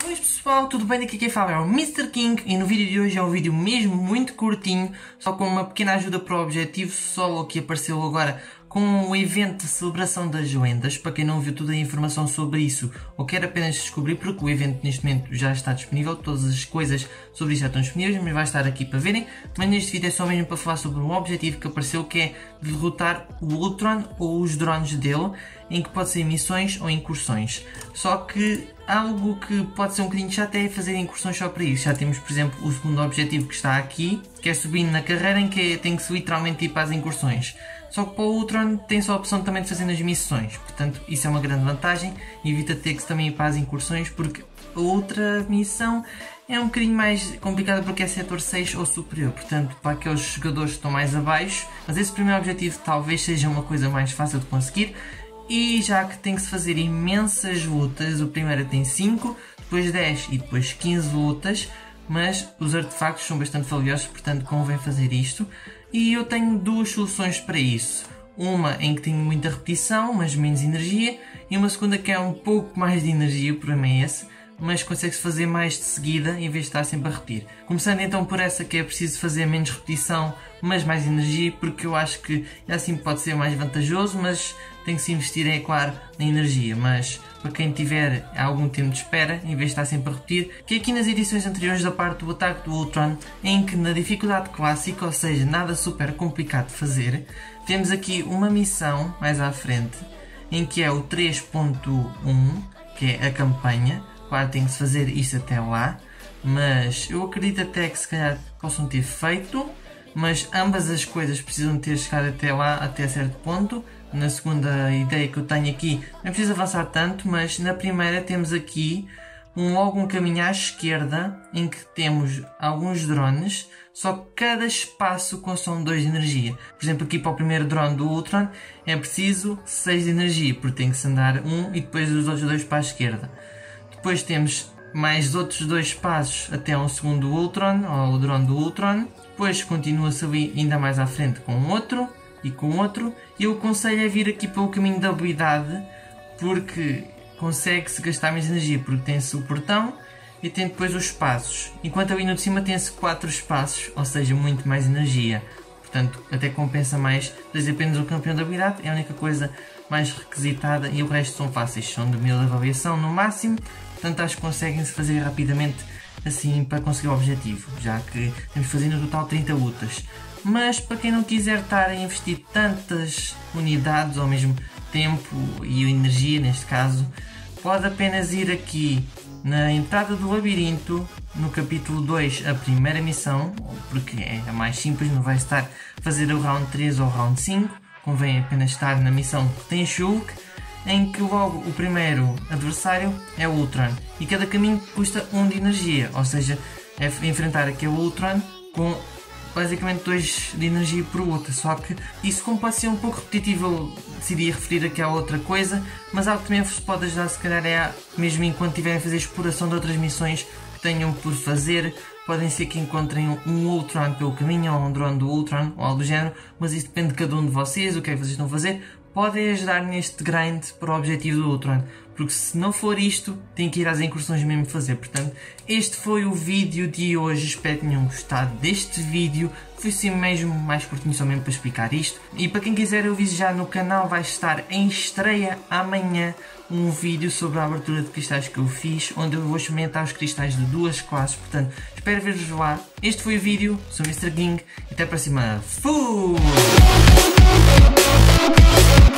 Boas pessoal, tudo bem? Aqui quem fala é o Mr. King e no vídeo de hoje é um vídeo mesmo muito curtinho, só com uma pequena ajuda para o objetivo solo que apareceu agora com o evento de celebração das lendas. Para quem não viu toda a informação sobre isso ou quer apenas descobrir, porque o evento neste momento já está disponível, todas as coisas sobre isso já estão disponíveis, mas vai estar aqui para verem. Mas neste vídeo é só mesmo para falar sobre um objetivo que apareceu, que é derrotar o Ultron ou os drones dele, em que pode ser missões ou incursões. Só que algo que pode ser um bocadinho chato é fazer incursões só para isso. Já temos, por exemplo, o segundo objetivo que está aqui, que é subindo na carreira, em que tem que se literalmente ir para as incursões. Só que para o Ultron tem só a opção também de fazer nas missões. Portanto, isso é uma grande vantagem. Evita ter que também ir para as incursões, porque a outra missão é um bocadinho mais complicada porque é setor 6 ou superior. Portanto, para aqueles jogadores que estão mais abaixo. Mas esse primeiro objetivo talvez seja uma coisa mais fácil de conseguir. E já que tem que se fazer imensas lutas, o primeiro tem 5, depois 10 e depois 15 lutas, mas os artefactos são bastante valiosos, portanto convém fazer isto. E eu tenho duas soluções para isso. Uma em que tenho muita repetição, mas menos energia, e uma segunda que é um pouco mais de energia, o problema é esse, mas consegue-se fazer mais de seguida em vez de estar sempre a repetir. Começando então por essa, que é preciso fazer menos repetição, mas mais energia, porque eu acho que assim pode ser mais vantajoso, mas tem que se investir, é claro, na energia. Mas para quem tiver algum tempo de espera, em vez de estar sempre a repetir, que aqui nas edições anteriores da parte do ataque do Ultron, em que na dificuldade clássica, ou seja, nada super complicado de fazer, temos aqui uma missão mais à frente, em que é o 3.1, que é a campanha. Claro, tem que se fazer isso até lá, mas eu acredito até que se calhar possam ter feito, mas ambas as coisas precisam ter chegado até lá, até certo ponto. Na segunda ideia que eu tenho aqui, não é preciso avançar tanto, mas na primeira temos aqui logo um caminho à esquerda, em que temos alguns drones, só que cada espaço consome 2 de energia. Por exemplo, aqui para o primeiro drone do Ultron é preciso 6 de energia, porque tem que se andar 1 e depois os outros 2 para a esquerda. Depois temos mais outros 2 passos até um segundo Ultron, ou o drone do Ultron. Depois continua-se ali ainda mais à frente com outro e com outro. E eu aconselho a vir aqui pelo caminho da habilidade, porque consegue-se gastar mais energia, porque tem-se o portão e tem depois os espaços. Enquanto ali no de cima tem-se 4 espaços, ou seja, muito mais energia. Portanto, até compensa mais fazer apenas o campeão da habilidade, é a única coisa mais requisitada e o resto são fáceis, são de 1000 de avaliação no máximo, portanto acho que conseguem-se fazer rapidamente assim para conseguir o objetivo, já que temos de fazer no total 30 lutas. Mas para quem não quiser estar a investir tantas unidades ou mesmo tempo e energia neste caso, pode apenas ir aqui na entrada do labirinto, no capítulo 2, a primeira missão, porque é a mais simples, não vai estar a fazer o round 3 ou o round 5, convém apenas estar na missão que tem Shulk, em que logo o primeiro adversário é o Ultron, e cada caminho custa 1 de energia, ou seja, é enfrentar aqui o Ultron com basicamente 2 de energia por luta. Só que isso, como pode ser um pouco repetitivo, eu decidi referir aqui a outra coisa, mas algo que também vos pode ajudar se calhar é, mesmo enquanto estiverem a fazer exploração de outras missões que tenham por fazer, podem ser que encontrem um Ultron pelo caminho, ou um drone do Ultron, ou algo do género, mas isso depende de cada um de vocês, o que é que vocês estão a fazer. Podem ajudar neste grind para o objetivo do Ultron, porque se não for isto, tem que ir às incursões mesmo fazer. Portanto, este foi o vídeo de hoje, espero que tenham gostado deste vídeo. Foi sim mesmo mais curtinho, só mesmo para explicar isto. E para quem quiser, eu aviso já, no canal vai estar em estreia amanhã um vídeo sobre a abertura de cristais que eu fiz, onde eu vou experimentar os cristais de 2 classes. Portanto, espero ver-vos lá. Este foi o vídeo, sou o Mr. King, e até para cima. Fui!